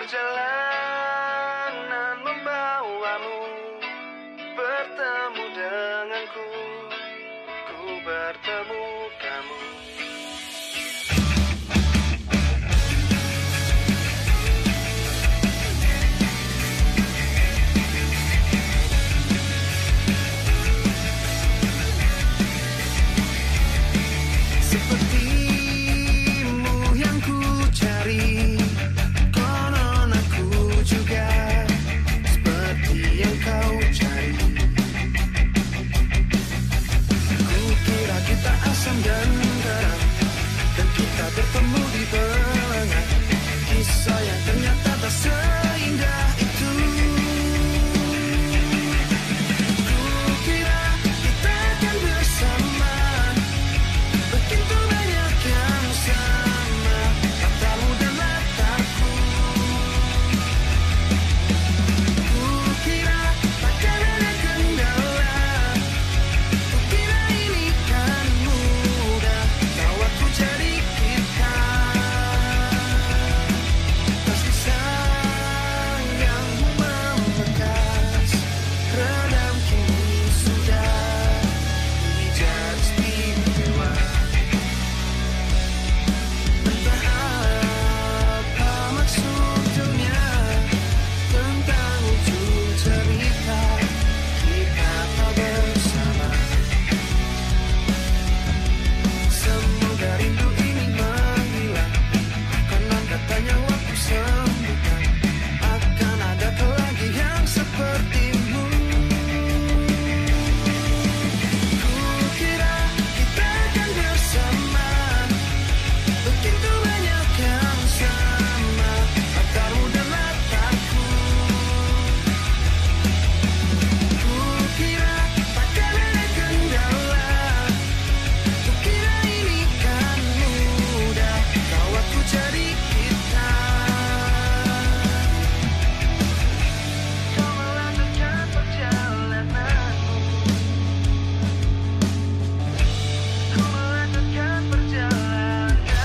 Perjalanan membawamu bertemu denganku, ku bertemu kamu. Sepertimu yang ku cari, konon aku juga seperti yang kau cari. Ku kira kita asam dan garam, dan kita bertemu di belanga. Kisah yang ternyata tak seindah itu. Ku kira kita akan bersama, begitu banyak yang sama, katamu dan latarku. Ku kira takkan ada kendala, ku kira ini kan mudah, kau aku jadi kita. Kasih sayangmu membekas, redam kini sudah menjadi istimewa. Entah apa maksud dunia tentang ujung cerita kita tak bersama. Semoga rindu ini menghilang, konon katanya waktu sembuhkan, akan ada lagi yang sepertimu. Ku kira kita akan bersama, begitu banyak yang sama, latarmu dan latarku. Ku kira takkan ada kendala, ku kira ini kan mudah, kau aku jadi kita. Kau melanjutkan perjalananmu, ku melanjutkan perjalananku.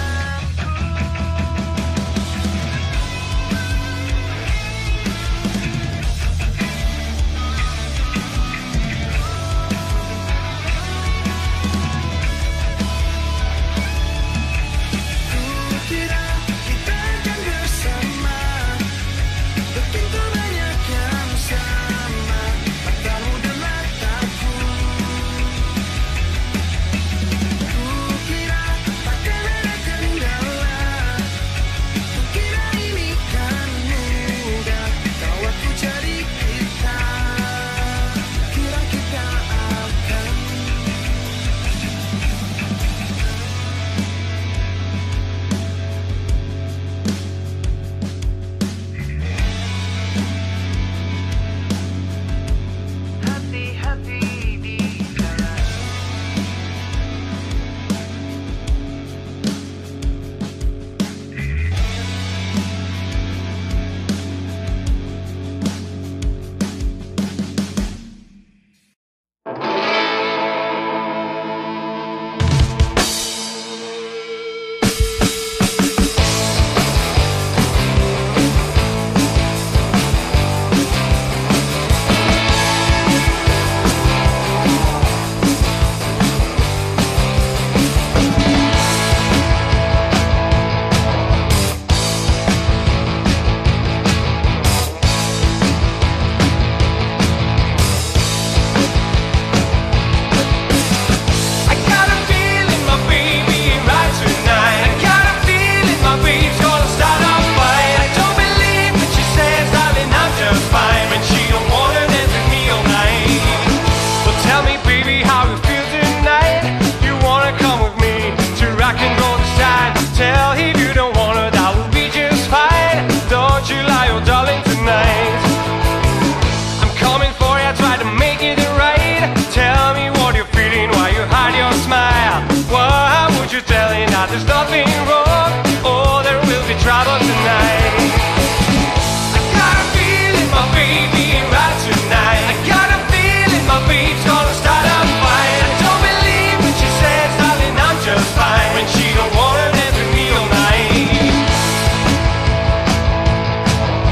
Ku kira kita akan bersama, begitu banyak yang sama, latarmu dan latarku. Ku kira takkan ada kendala, ku kira ini kan mudah, kau aku jadi kita. Kira kita akan hati-hati di jalan. I got a feeling my baby ain't right tonight. I got a feeling my babe's gonna start a fight. I don't believe when she says, darling, I'm just fine, when she don't wanna dance with me all night. Well, tell me, baby, how you feel tonight. You wanna come with me to rock and roll the side? Tell if you don't wanna, that will be just fine. Don't you lie, oh darling, tonight. I'm coming for you, try to make it right. Tell me what you're feeling, why you hide your smile. Why would you tell me that there's nothing wrong? Oh, there will be trouble tonight. I got a feeling my baby ain't right tonight. I got a feeling my babe's gonna start a fight. I don't believe when she says, darling, I'm just fine, when she don't wanna dance with me all night.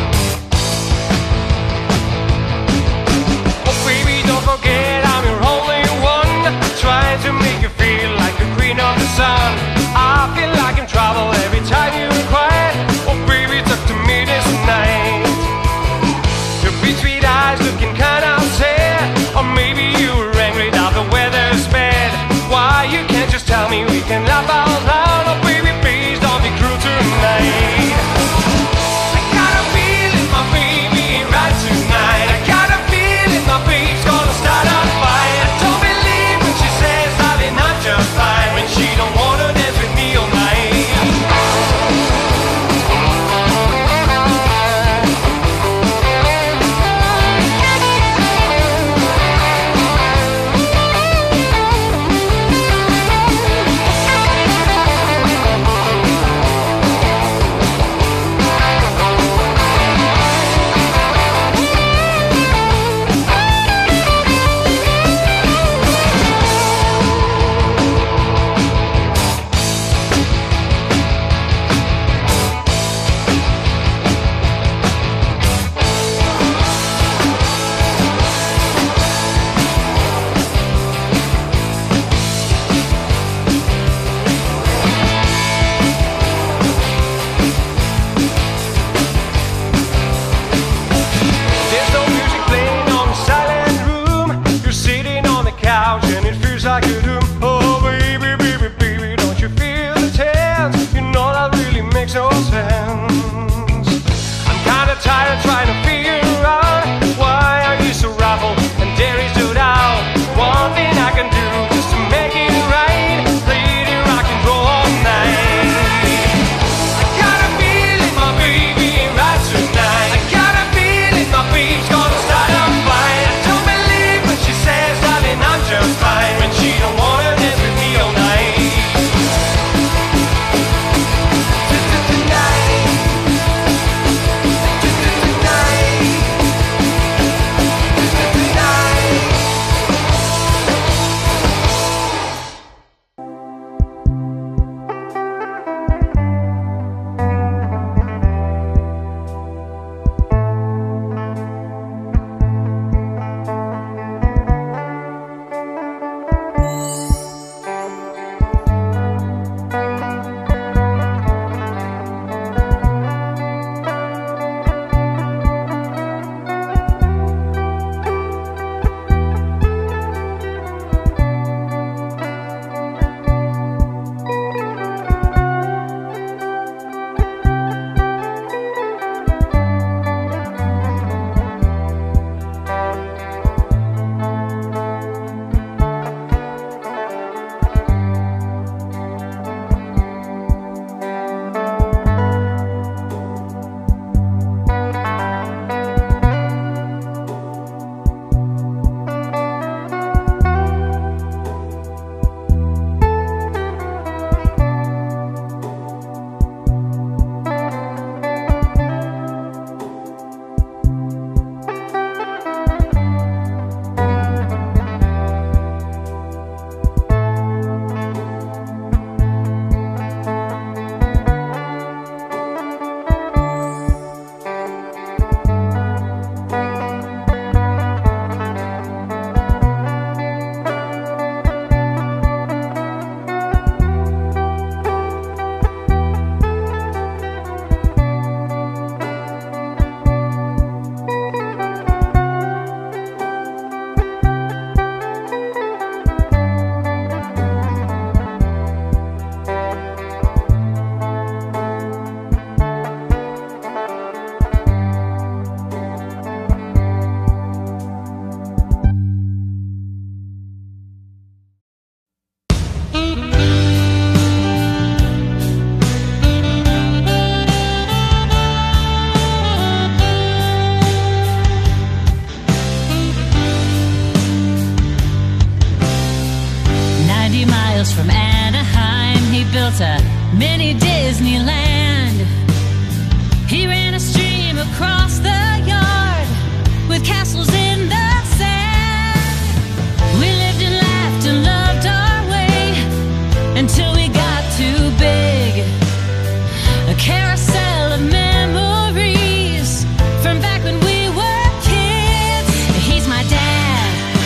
built a mini Disneyland. He ran a stream across the yard with castles in the sand. We lived and laughed and loved our way until we got too big. A carousel of memories from back when we were kids. He's my dad,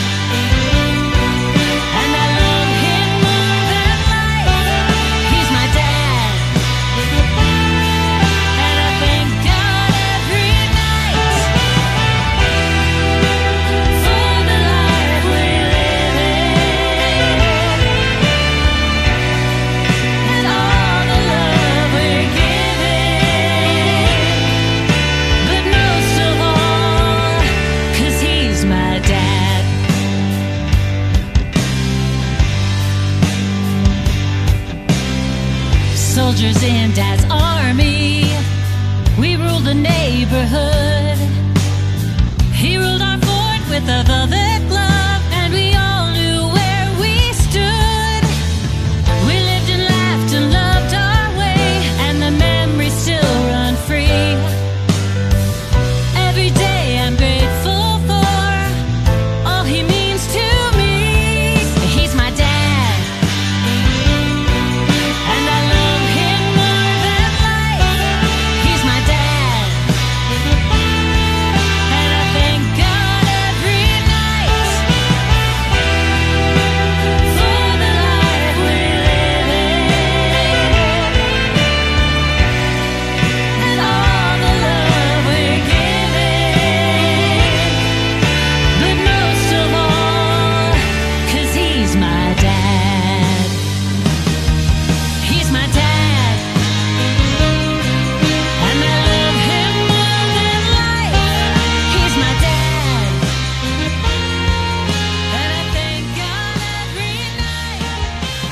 and I love him more than life. He's my dad, and I thank God every night for the life we're living and all the love we're giving. But most of all, 'cause he's my dad. Soldiers in Dad's army, we ruled the neighborhood. He ruled our fort with a velvet glove, and we all knew where we stood. We lived and laughed and loved our way, and the memories still run free. Every day I'm grateful for all he means to me. He's my dad, and I love him more than life. He's my dad, and I thank God every night for the life we're living and all the love we're giving. But most of all, 'cause he's my dad. He's my dad, and I love him more than life. He's my dad, and I thank God every night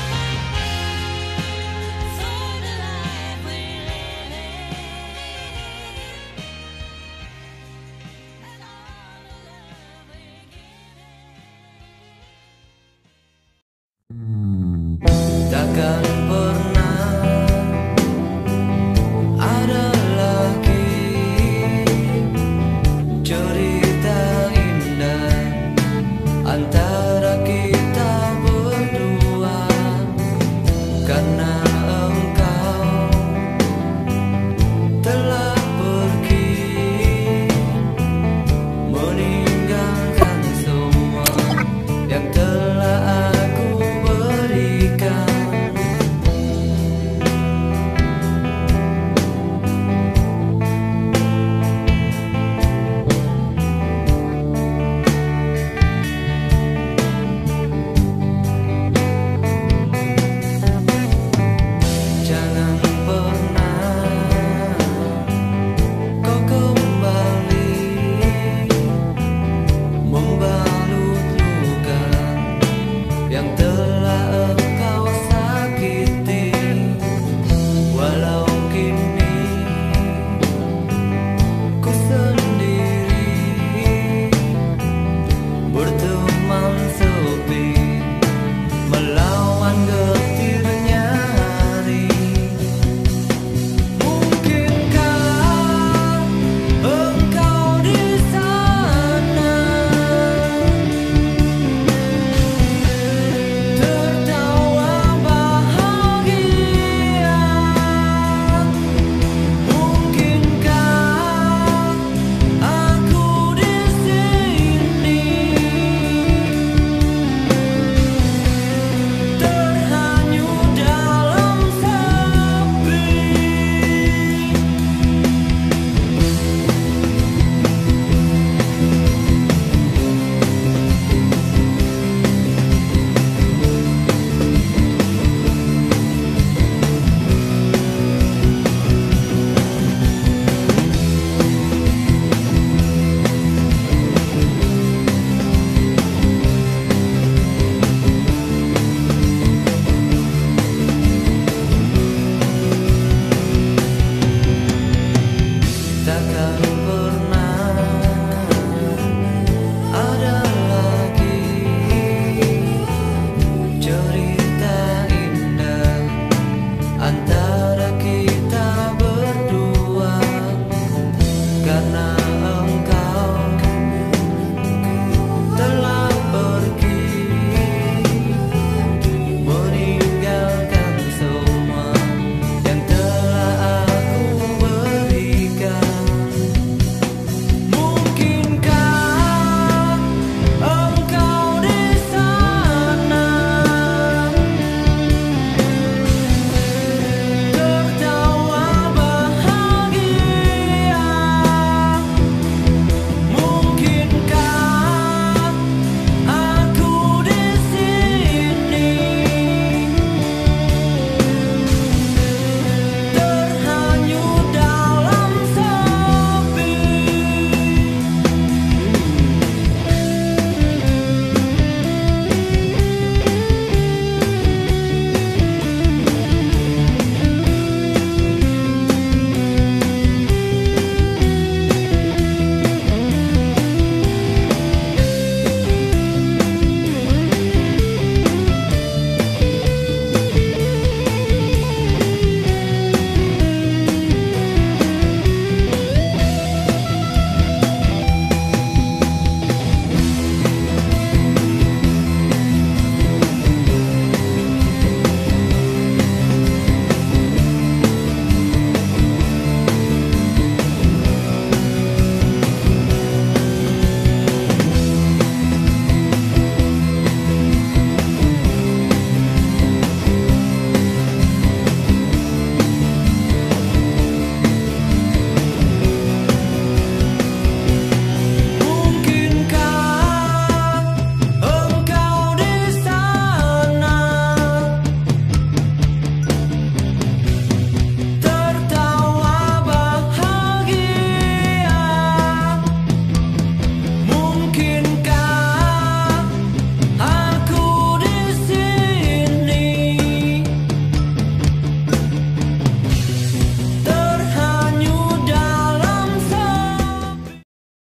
for the life we're living and all the love we're giving. Takkan